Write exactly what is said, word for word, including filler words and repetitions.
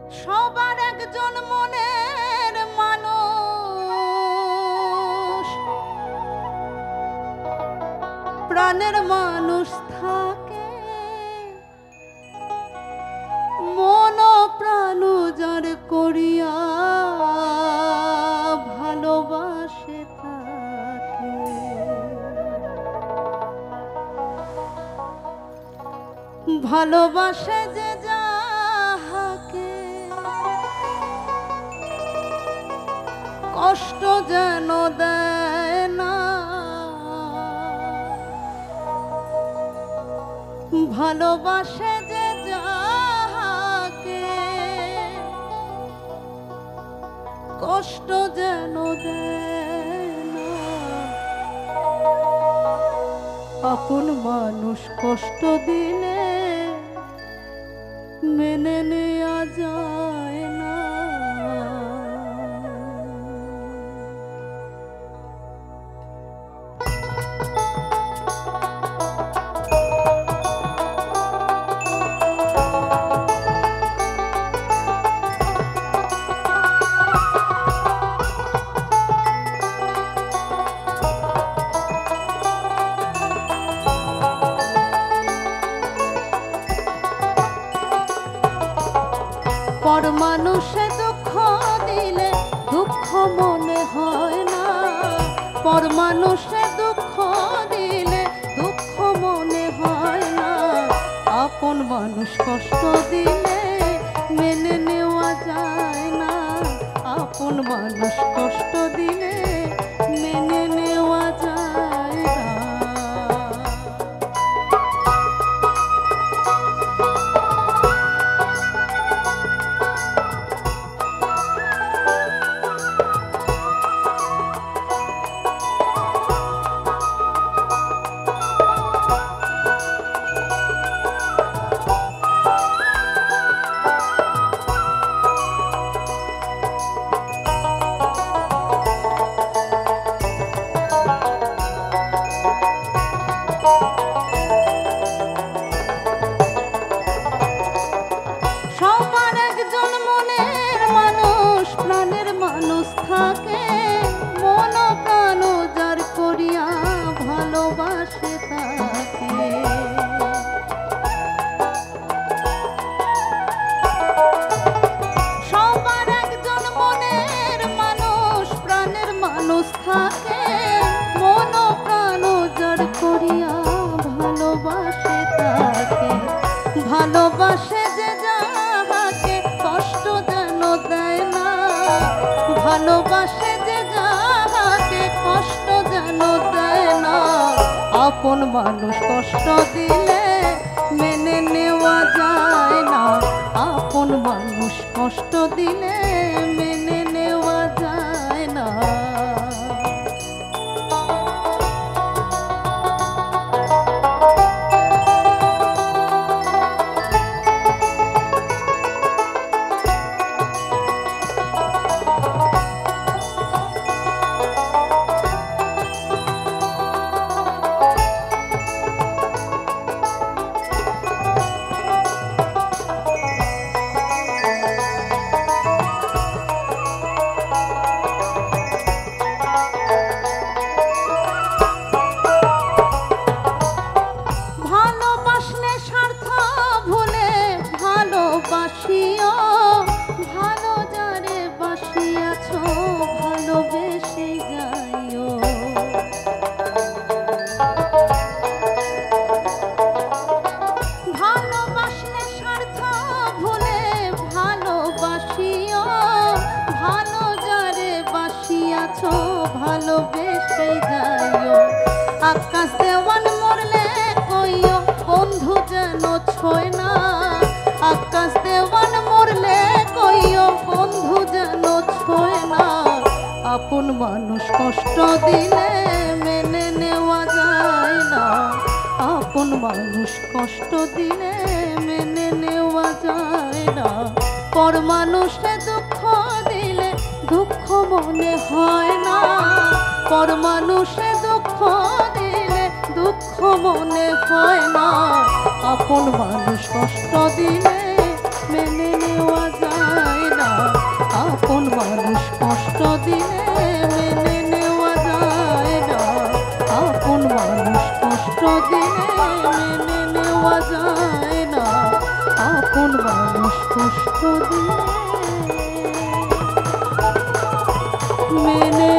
সবার একজন মনের মানুষ, প্রাণের মানুষ থাকে, মন প্রাণ যার করিয়া ভালোবাসে থাকে। ভালোবাসে যে যাহাকে, কষ্ট যেন দেয় না। ভালোবাসে যে যাহাকে, কষ্ট যেন দেয় না। আপন মানুষ কষ্ট দিলে মেনে নেওয়া যায় না। পর মানুষে দুঃখ দিলে দুঃখ মনে হয় না। পর মানুষে দুঃখ দিলে দুঃখ মনে হয় না। আপন মানুষ কষ্ট দিলে মেনে নেওয়া যায় না। আপন মানুষ কষ্ট দিলে মেনে নেওয়া যায় না। সবার একজন মনের মানুষ, প্রাণের মানুষ থাকে, মন প্রাণ যার করিয়া ভালোবাসে তাকে। সবার একজন মনের মানুষ, প্রাণের মানুষ থাকে, মন প্রাণ যার করিয়া ভালোবাসে তাকে। ভালোবাসে যে যাহাকে, কষ্ট যেন দেয় না। ভালোবাসে যে যাহাকে, কষ্ট যেন দেয় না। আপন মানুষ কষ্ট দিলে মেনে নেওয়া যায় না। আপন মানুষ কষ্ট দিলে মেনে নেওয়া যায় না। ভালোবাসলে স্বার্থ ভুলে ভালোবাসিও, ভালো যারে বাসিয়াছ ভালোবেসে যাইও। ভালোবাসলে স্বার্থ ভুলে ভালোবাসিও, ভালো যারে বাসিয়াছ ভালোবেসে যাইও। আকাশ দেওয়ান মরলে কইও বন্ধু যেন ছয় না। আকাশ দেওয়ান মরলে কইও বন্ধু যেন ছয় না। আপন মানুষ কষ্ট দিলে মেনে নেওয়া যায় না। আপন মানুষ কষ্ট দিলে মেনে নেওয়া যায় না। পর মানুষে দুঃখ দিলে দুঃখ মনে হয় না। পর মানুষে দুঃখ দিলে দুঃখ মনে হয় না। আপন মানুষ কষ্ট দিলে মেনে নেওয়া যায় মেনে